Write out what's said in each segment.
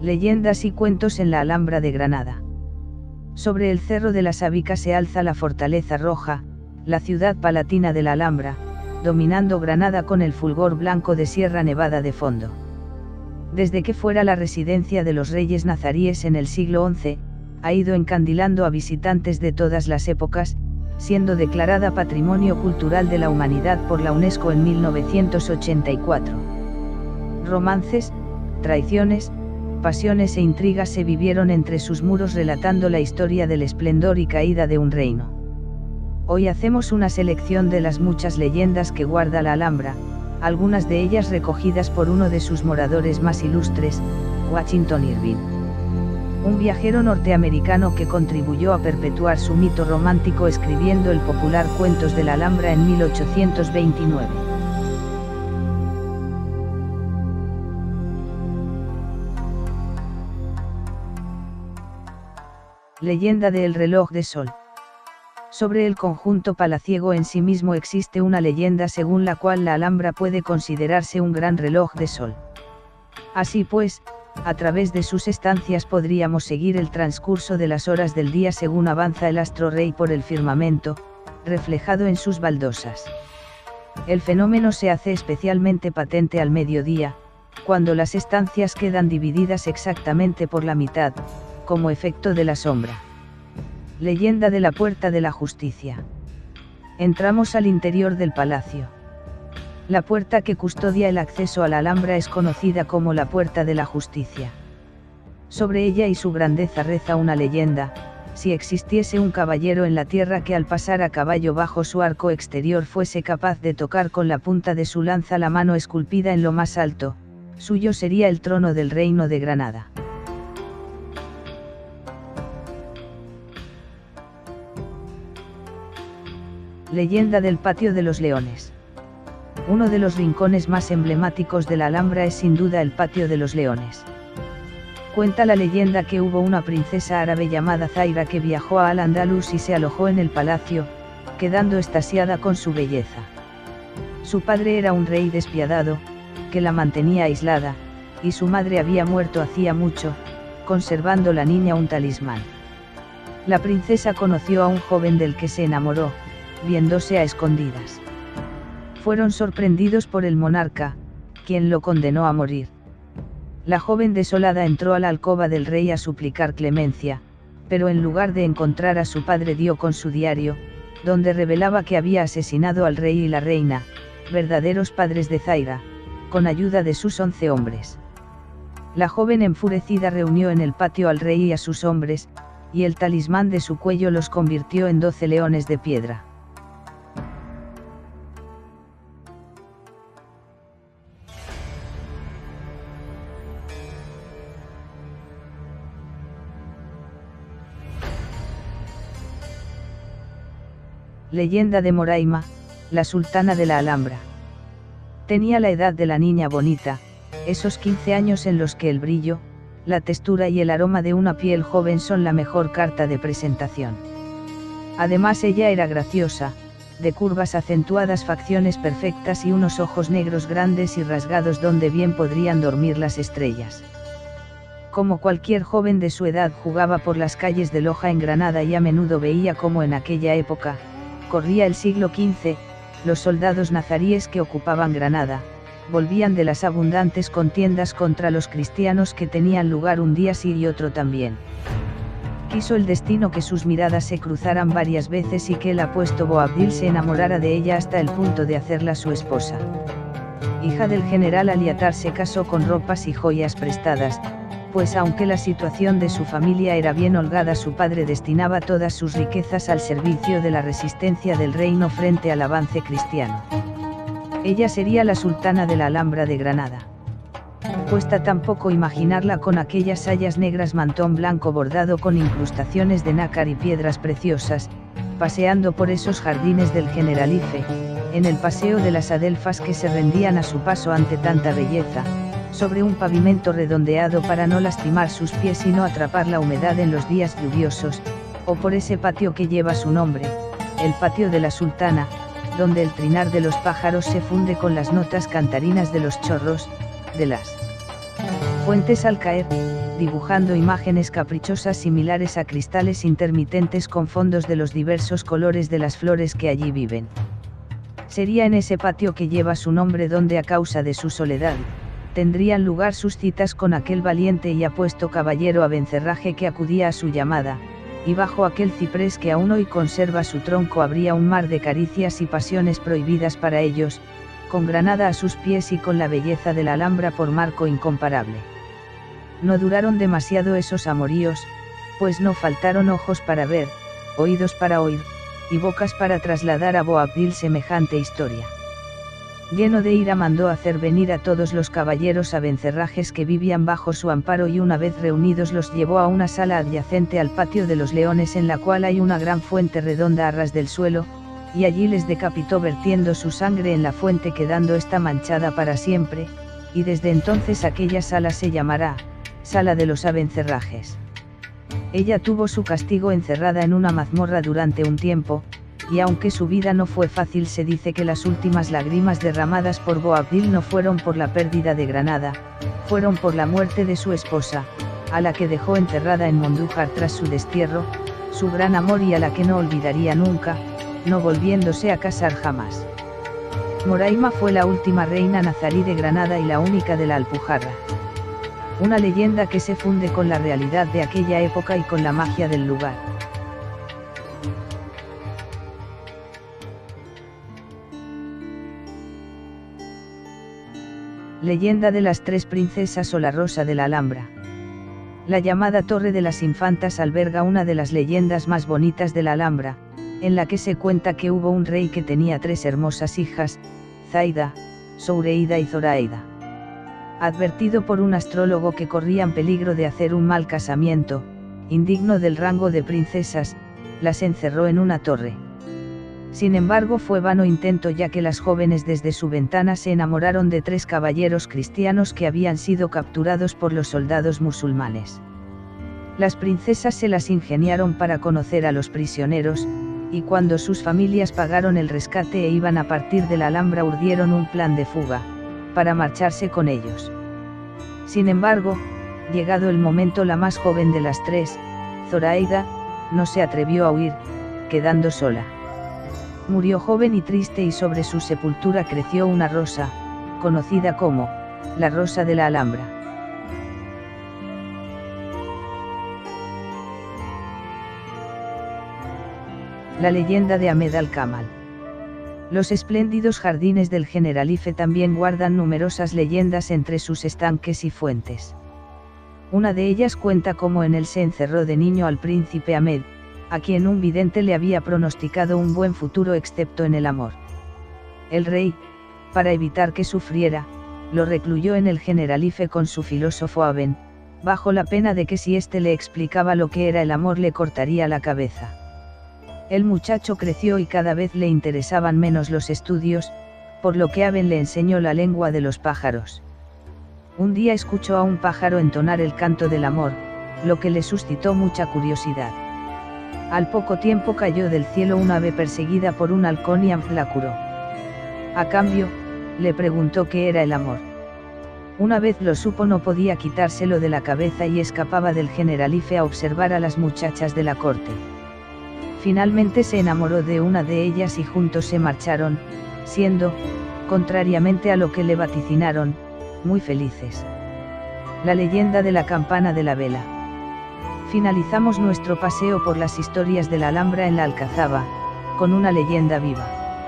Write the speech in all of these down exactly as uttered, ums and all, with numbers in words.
Leyendas y cuentos en la Alhambra de Granada. Sobre el Cerro de la Sabica se alza la Fortaleza Roja, la ciudad palatina de la Alhambra, dominando Granada con el fulgor blanco de Sierra Nevada de fondo. Desde que fuera la residencia de los reyes nazaríes en el siglo once, ha ido encandilando a visitantes de todas las épocas, siendo declarada Patrimonio Cultural de la Humanidad por la UNESCO en mil novecientos ochenta y cuatro. Romances, traiciones, pasiones e intrigas se vivieron entre sus muros relatando la historia del esplendor y caída de un reino. Hoy hacemos una selección de las muchas leyendas que guarda la Alhambra, algunas de ellas recogidas por uno de sus moradores más ilustres, Washington Irving. Un viajero norteamericano que contribuyó a perpetuar su mito romántico escribiendo el popular Cuentos de la Alhambra en mil ochocientos veintinueve. Leyenda de El reloj de sol. Sobre el conjunto palaciego en sí mismo existe una leyenda según la cual la Alhambra puede considerarse un gran reloj de sol. Así pues, a través de sus estancias podríamos seguir el transcurso de las horas del día según avanza el astro rey por el firmamento, reflejado en sus baldosas. El fenómeno se hace especialmente patente al mediodía, cuando las estancias quedan divididas exactamente por la mitad, como efecto de la sombra. Leyenda de la Puerta de la Justicia. Entramos al interior del palacio. La puerta que custodia el acceso a la Alhambra es conocida como la Puerta de la Justicia. Sobre ella y su grandeza reza una leyenda: si existiese un caballero en la tierra que al pasar a caballo bajo su arco exterior fuese capaz de tocar con la punta de su lanza la mano esculpida en lo más alto, suyo sería el trono del reino de Granada. Leyenda del Patio de los Leones. Uno de los rincones más emblemáticos de la Alhambra es sin duda el Patio de los Leones. Cuenta la leyenda que hubo una princesa árabe llamada Zaira que viajó a Al-Ándalus y se alojó en el palacio, quedando extasiada con su belleza. Su padre era un rey despiadado, que la mantenía aislada, y su madre había muerto hacía mucho, conservando la niña un talismán. La princesa conoció a un joven del que se enamoró, viéndose a escondidas. Fueron sorprendidos por el monarca, quien lo condenó a morir. La joven desolada entró a la alcoba del rey a suplicar clemencia, pero en lugar de encontrar a su padre dio con su diario, donde revelaba que había asesinado al rey y la reina, verdaderos padres de Zaira, con ayuda de sus once hombres. La joven enfurecida reunió en el patio al rey y a sus hombres, y el talismán de su cuello los convirtió en doce leones de piedra. Leyenda de Moraima, la sultana de la Alhambra. Tenía la edad de la niña bonita, esos quince años en los que el brillo, la textura y el aroma de una piel joven son la mejor carta de presentación. Además ella era graciosa, de curvas acentuadas, facciones perfectas y unos ojos negros grandes y rasgados donde bien podrían dormir las estrellas. Como cualquier joven de su edad jugaba por las calles de Loja en Granada y a menudo veía cómo en aquella época, corría el siglo quince, los soldados nazaríes que ocupaban Granada, volvían de las abundantes contiendas contra los cristianos que tenían lugar un día sí y otro también. Quiso el destino que sus miradas se cruzaran varias veces y que el apuesto Boabdil se enamorara de ella hasta el punto de hacerla su esposa. Hija del general Aliatar, se casó con ropas y joyas prestadas, pues aunque la situación de su familia era bien holgada, su padre destinaba todas sus riquezas al servicio de la resistencia del reino frente al avance cristiano. Ella sería la sultana de la Alhambra de Granada. Cuesta tampoco imaginarla con aquellas sayas negras, mantón blanco bordado con incrustaciones de nácar y piedras preciosas, paseando por esos jardines del Generalife, en el paseo de las adelfas que se rendían a su paso ante tanta belleza, sobre un pavimento redondeado para no lastimar sus pies y no atrapar la humedad en los días lluviosos, o por ese patio que lleva su nombre, el patio de la Sultana, donde el trinar de los pájaros se funde con las notas cantarinas de los chorros, de las fuentes al caer, dibujando imágenes caprichosas similares a cristales intermitentes con fondos de los diversos colores de las flores que allí viven. Sería en ese patio que lleva su nombre donde a causa de su soledad, tendrían lugar sus citas con aquel valiente y apuesto caballero Abencerraje que acudía a su llamada, y bajo aquel ciprés que aún hoy conserva su tronco habría un mar de caricias y pasiones prohibidas para ellos, con Granada a sus pies y con la belleza de la Alhambra por marco incomparable. No duraron demasiado esos amoríos, pues no faltaron ojos para ver, oídos para oír, y bocas para trasladar a Boabdil semejante historia. Lleno de ira mandó hacer venir a todos los caballeros abencerrajes que vivían bajo su amparo y una vez reunidos los llevó a una sala adyacente al patio de los leones en la cual hay una gran fuente redonda a ras del suelo, y allí les decapitó vertiendo su sangre en la fuente quedando esta manchada para siempre, y desde entonces aquella sala se llamará, Sala de los Abencerrajes. Ella tuvo su castigo encerrada en una mazmorra durante un tiempo, y aunque su vida no fue fácil se dice que las últimas lágrimas derramadas por Boabdil no fueron por la pérdida de Granada, fueron por la muerte de su esposa, a la que dejó enterrada en Mondújar tras su destierro, su gran amor y a la que no olvidaría nunca, no volviéndose a casar jamás. Moraima fue la última reina nazarí de Granada y la única de la Alpujarra. Una leyenda que se funde con la realidad de aquella época y con la magia del lugar. Leyenda de las tres princesas o la Rosa de la Alhambra. La llamada Torre de las Infantas alberga una de las leyendas más bonitas de la Alhambra, en la que se cuenta que hubo un rey que tenía tres hermosas hijas, Zaida, Soureida y Zoraida. Advertido por un astrólogo que corrían peligro de hacer un mal casamiento, indigno del rango de princesas, las encerró en una torre. Sin embargo fue vano intento ya que las jóvenes desde su ventana se enamoraron de tres caballeros cristianos que habían sido capturados por los soldados musulmanes. Las princesas se las ingeniaron para conocer a los prisioneros, y cuando sus familias pagaron el rescate e iban a partir de la Alhambra urdieron un plan de fuga, para marcharse con ellos. Sin embargo, llegado el momento la más joven de las tres, Zoraida, no se atrevió a huir, quedando sola. Murió joven y triste y sobre su sepultura creció una rosa, conocida como, la Rosa de la Alhambra. La leyenda de Ahmed al-Kamal. Los espléndidos jardines del Generalife también guardan numerosas leyendas entre sus estanques y fuentes. Una de ellas cuenta cómo en él se encerró de niño al príncipe Ahmed, a quien un vidente le había pronosticado un buen futuro excepto en el amor. El rey, para evitar que sufriera, lo recluyó en el Generalife con su filósofo Aben, bajo la pena de que si éste le explicaba lo que era el amor le cortaría la cabeza. El muchacho creció y cada vez le interesaban menos los estudios, por lo que Aben le enseñó la lengua de los pájaros. Un día escuchó a un pájaro entonar el canto del amor, lo que le suscitó mucha curiosidad. Al poco tiempo cayó del cielo un ave perseguida por un halcón y Aben la curó. A cambio, le preguntó qué era el amor. Una vez lo supo no podía quitárselo de la cabeza y escapaba del Generalife a observar a las muchachas de la corte. Finalmente se enamoró de una de ellas y juntos se marcharon, siendo, contrariamente a lo que le vaticinaron, muy felices. La leyenda de la campana de la vela. Finalizamos nuestro paseo por las historias de la Alhambra en la Alcazaba, con una leyenda viva.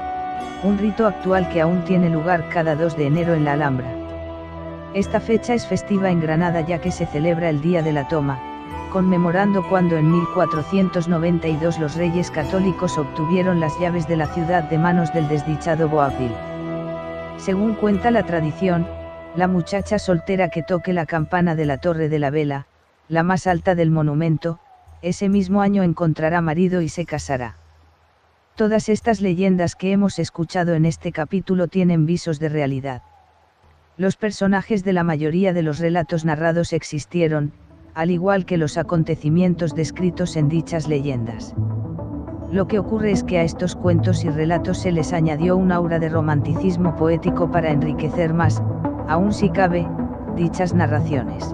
Un rito actual que aún tiene lugar cada dos de enero en la Alhambra. Esta fecha es festiva en Granada ya que se celebra el Día de la Toma, conmemorando cuando en mil cuatrocientos noventa y dos los reyes católicos obtuvieron las llaves de la ciudad de manos del desdichado Boabdil. Según cuenta la tradición, la muchacha soltera que toque la campana de la Torre de la Vela, la más alta del monumento, ese mismo año encontrará marido y se casará. Todas estas leyendas que hemos escuchado en este capítulo tienen visos de realidad. Los personajes de la mayoría de los relatos narrados existieron, al igual que los acontecimientos descritos en dichas leyendas. Lo que ocurre es que a estos cuentos y relatos se les añadió un aura de romanticismo poético para enriquecer más, aún si cabe, dichas narraciones.